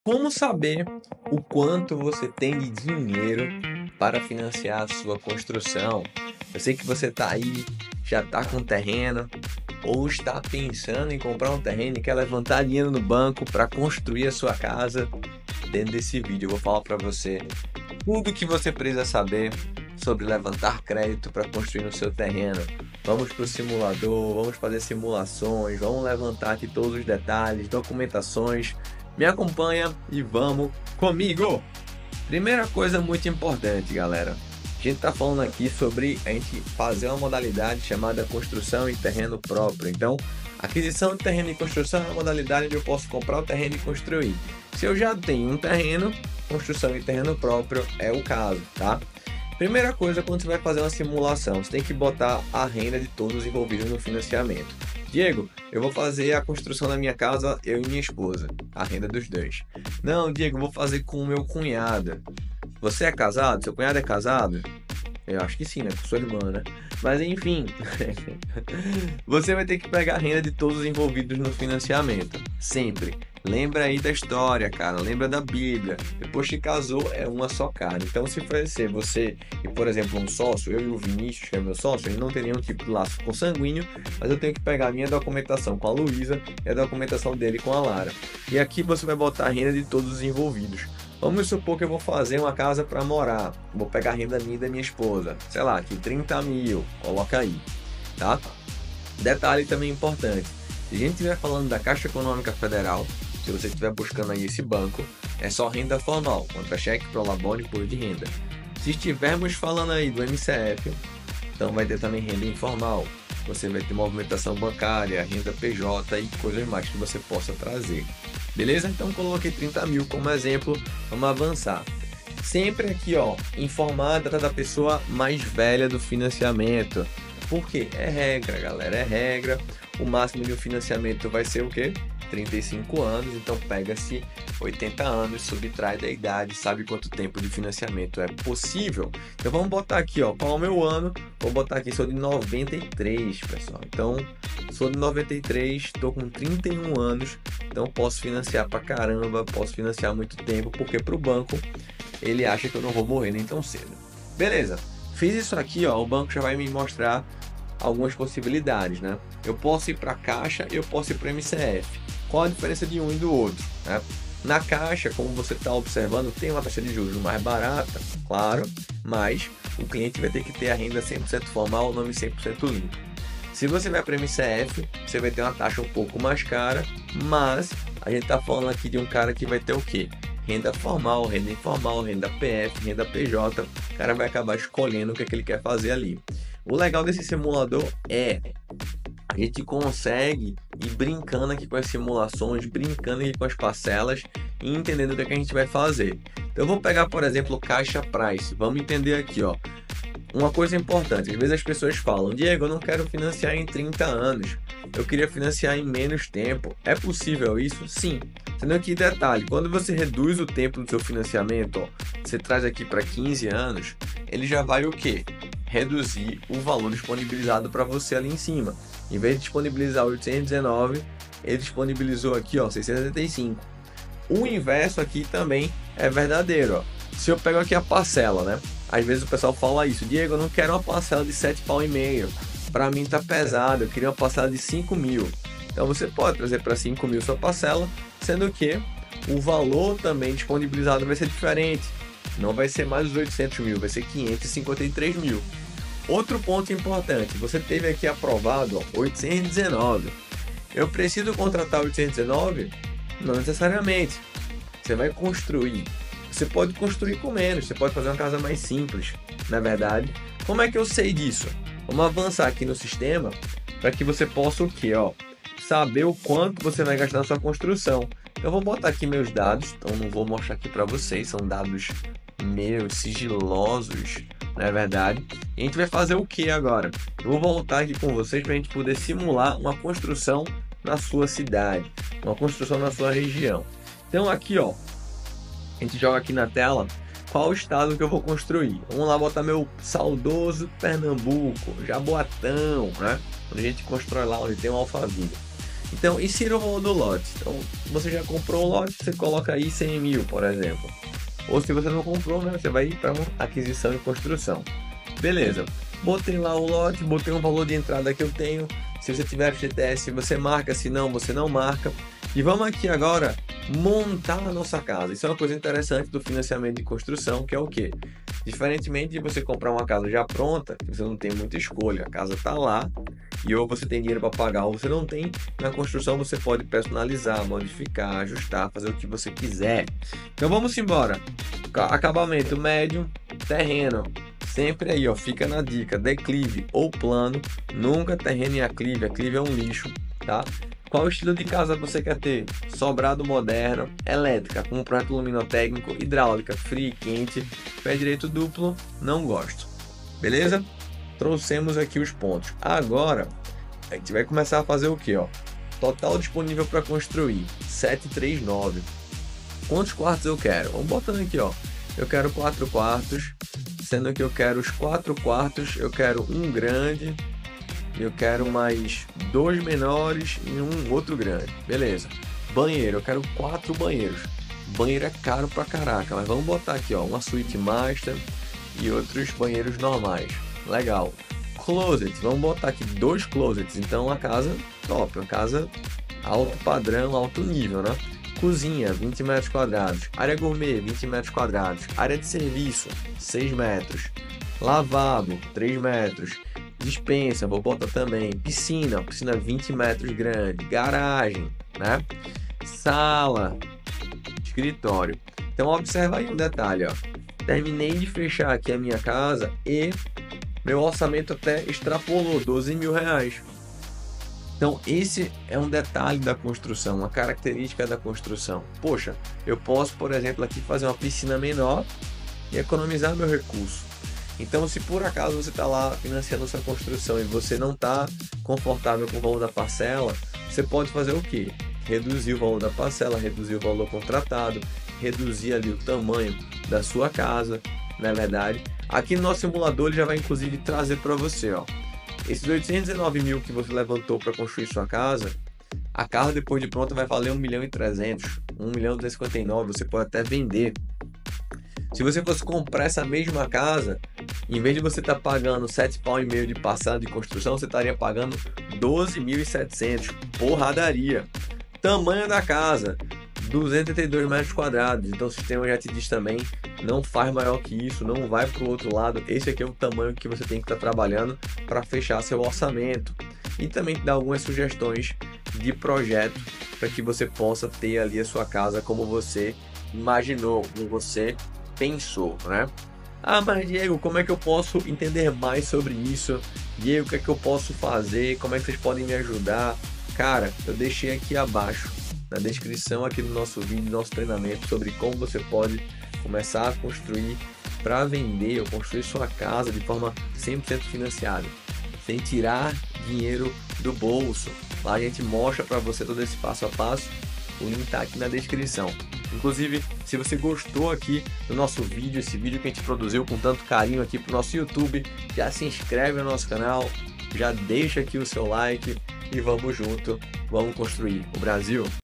Como saber o quanto você tem de dinheiro para financiar a sua construção? Eu sei que você está aí, já está com terreno, ou está pensando em comprar um terreno e quer levantar dinheiro no banco para construir a sua casa. Dentro desse vídeo eu vou falar para você tudo o que você precisa saber sobre levantar crédito para construir no seu terreno. Vamos para o simulador, vamos fazer simulações, vamos levantar aqui todos os detalhes, documentações. Me acompanha e vamos comigo! Primeira coisa muito importante, galera. A gente está falando aqui sobre a gente fazer uma modalidade chamada construção em terreno próprio. Então, aquisição de terreno e construção é uma modalidade onde eu posso comprar o terreno e construir. Se eu já tenho um terreno, construção em terreno próprio é o caso, tá? Primeira coisa, quando você vai fazer uma simulação, você tem que botar a renda de todos os envolvidos no financiamento. Diego, eu vou fazer a construção da minha casa, eu e minha esposa, a renda dos dois. Não, Diego, eu vou fazer com o meu cunhado. Você é casado? Seu cunhado é casado? Eu acho que sim, né? Com sua irmã, né? Mas enfim, você vai ter que pegar a renda de todos os envolvidos no financiamento. Sempre. Lembra aí da história, cara. Lembra da Bíblia. Depois que casou, é uma só carne. Então, se for ser você e, por exemplo, um sócio, eu e o Vinícius, que é meu sócio, a gente não tem nenhum tipo de laço consanguíneo, mas eu tenho que pegar a minha documentação com a Luísa e a documentação dele com a Lara. E aqui você vai botar a renda de todos os envolvidos. Vamos supor que eu vou fazer uma casa para morar. Vou pegar a renda minha e da minha esposa. Sei lá, aqui 30 mil. Coloca aí, tá? Detalhe também importante. Se a gente estiver falando da Caixa Econômica Federal, se você estiver buscando aí esse banco, é só renda formal, contra-cheque, prolabore e imposto de renda. Se estivermos falando aí do MCF, então vai ter também renda informal. Você vai ter movimentação bancária, renda PJ e coisas mais que você possa trazer. Beleza? Então coloquei 30 mil como exemplo, vamos avançar. Sempre aqui, ó, informar a data da pessoa mais velha do financiamento. Por quê? É regra, galera, é regra. O máximo de um financiamento vai ser o quê? 35 anos, então pega-se 80 anos, subtrai da idade, sabe quanto tempo de financiamento é possível. Então vamos botar aqui, ó, qual é o meu ano? Vou botar aqui, sou de 93, pessoal. Então, sou de 93, estou com 31 anos, então posso financiar pra caramba, posso financiar muito tempo, porque pro banco ele acha que eu não vou morrer nem tão cedo. Beleza, fiz isso aqui, ó, o banco já vai me mostrar algumas possibilidades, né? Eu posso ir para a Caixa, eu posso ir para o MCF. Qual a diferença de um e do outro, né? Na Caixa, como você está observando, tem uma taxa de juros mais barata, claro, mas o cliente vai ter que ter a renda 100% formal, o nome 100% limpo. Se você vai para o MCF, você vai ter uma taxa um pouco mais cara, mas a gente está falando aqui de um cara que vai ter o quê? Renda formal, renda informal, renda PF, renda PJ. O cara vai acabar escolhendo o que é que ele quer fazer ali. O legal desse simulador é a gente consegue ir brincando aqui com as simulações, brincando aqui com as parcelas e entendendo o que é que a gente vai fazer. Então eu vou pegar, por exemplo, Caixa Price. Vamos entender aqui, ó. Uma coisa importante, às vezes as pessoas falam: Diego, eu não quero financiar em 30 anos, eu queria financiar em menos tempo. É possível isso? Sim. Sendo que detalhe, quando você reduz o tempo do seu financiamento, ó, você traz aqui para 15 anos, ele já vai o quê? Reduzir o valor disponibilizado para você ali em cima. Em vez de disponibilizar 819, ele disponibilizou aqui, ó, 675. O inverso aqui também é verdadeiro, ó. Se eu pego aqui a parcela, né? Às vezes o pessoal fala isso: Diego, eu não quero uma parcela de 7,5 pau. Para mim tá pesado, eu queria uma parcela de 5 mil. Então você pode trazer para 5 mil sua parcela, sendo que o valor também disponibilizado vai ser diferente. Não vai ser mais os 800 mil, vai ser 553 mil. Outro ponto importante, você teve aqui aprovado, ó, 819. Eu preciso contratar 819? Não necessariamente. Você vai construir. Você pode construir com menos, você pode fazer uma casa mais simples, na verdade. Como é que eu sei disso? Vamos avançar aqui no sistema para que você possa o quê, ó? Saber o quanto você vai gastar na sua construção. Eu vou botar aqui meus dados, então não vou mostrar aqui para vocês, são dados meus, sigilosos, não é verdade? E a gente vai fazer o que agora? Eu vou voltar aqui com vocês para a gente poder simular uma construção na sua cidade, uma construção na sua região. Então aqui, ó, a gente joga aqui na tela qual o estado que eu vou construir. Vamos lá botar meu saudoso Pernambuco, Jaboatão, né? Onde a gente constrói lá, onde tem um Alphaville. Então, insira o valor do lote. Então, você já comprou o lote, você coloca aí 100 mil, por exemplo. Ou se você não comprou, né, você vai para uma aquisição e construção. Beleza, botei lá o lote, botei um valor de entrada que eu tenho. Se você tiver FGTS, você marca, se não, você não marca. E vamos aqui agora montar a nossa casa. Isso é uma coisa interessante do financiamento de construção, que é o quê? Diferentemente de você comprar uma casa já pronta, você não tem muita escolha, a casa está lá, e ou você tem dinheiro para pagar ou você não tem. Na construção você pode personalizar, modificar, ajustar, fazer o que você quiser. Então vamos embora. Acabamento médio, terreno. Sempre aí, ó, fica na dica, declive ou plano, nunca terreno em aclive é um lixo, tá? Qual estilo de casa você quer ter? Sobrado moderno, elétrica, com um projeto luminotécnico, hidráulica, fria e quente, pé direito duplo, não gosto. Beleza? Trouxemos aqui os pontos. Agora, a gente vai começar a fazer o que, ó? Total disponível para construir, 739. Quantos quartos eu quero? Vamos botando aqui, ó. Eu quero 4 quartos, sendo que eu quero os 4 quartos, eu quero um grande, eu quero mais 2 menores e um outro grande. Beleza. Banheiro, eu quero 4 banheiros. Banheiro é caro pra caraca, mas vamos botar aqui, ó, uma suíte master e outros banheiros normais. Legal. Closet, vamos botar aqui 2 closets, então uma casa top, uma casa alto padrão, alto nível, né? Cozinha, 20 metros quadrados. Área gourmet, 20 metros quadrados. Área de serviço, 6 metros. Lavabo, 3 metros. Despensa, vou botar também. Piscina 20 metros grande. Garagem, né? Sala, escritório. Então observa aí um detalhe, ó. Terminei de fechar aqui a minha casa e meu orçamento até extrapolou 12 mil reais. Então esse é um detalhe da construção, uma característica da construção. Poxa, eu posso, por exemplo, aqui fazer uma piscina menor e economizar meu recurso. Então, se por acaso você está lá financiando sua construção e você não está confortável com o valor da parcela, você pode fazer o quê? Reduzir o valor da parcela, reduzir o valor contratado, reduzir ali o tamanho da sua casa, não é verdade? Aqui no nosso simulador ele já vai inclusive trazer para você, ó, esses 819 mil que você levantou para construir sua casa, a casa depois de pronta vai valer 1.300.000, 1.259.000, você pode até vender. Se você fosse comprar essa mesma casa, em vez de você estar pagando 7,5 pau de parcela de construção, você estaria pagando 12.700, porradaria. Tamanho da casa, 282 metros quadrados, então o sistema já te diz também, não faz maior que isso, não vai para o outro lado, esse aqui é o tamanho que você tem que estar trabalhando para fechar seu orçamento. E também te dá algumas sugestões de projeto para que você possa ter ali a sua casa como você imaginou, como você pensou, né? Ah, mas Diego, como é que eu posso entender mais sobre isso? Diego, o que é que eu posso fazer? Como é que vocês podem me ajudar? Cara, eu deixei aqui abaixo, na descrição aqui do nosso vídeo, do nosso treinamento, sobre como você pode começar a construir para vender ou construir sua casa de forma 100% financiada, sem tirar dinheiro do bolso. Lá a gente mostra para você todo esse passo a passo, o link está aqui na descrição. Inclusive, se você gostou aqui do nosso vídeo, esse vídeo que a gente produziu com tanto carinho aqui para o nosso YouTube, já se inscreve no nosso canal, já deixa aqui o seu like e vamos junto, vamos construir o Brasil.